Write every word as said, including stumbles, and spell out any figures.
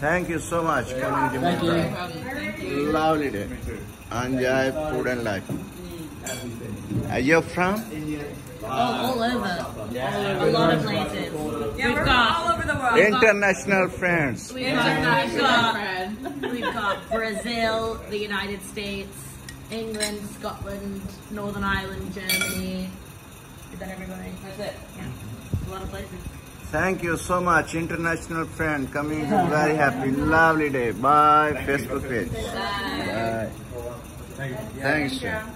Thank you so much for coming to Thank you. you. Lovely day. Enjoy food and life. Are you from? Oh, all over. A lot of places. Yeah, We've we're got all over the world. International friends. We've got, we've got, we've got Brazil, the United States, England, Scotland, Northern Ireland, Germany. Is that everybody? That's it. Yeah. A lot of places. Thank you so much, international friend. Coming to very happy, lovely day. Bye, Facebook page. Bye. Bye. Thanks.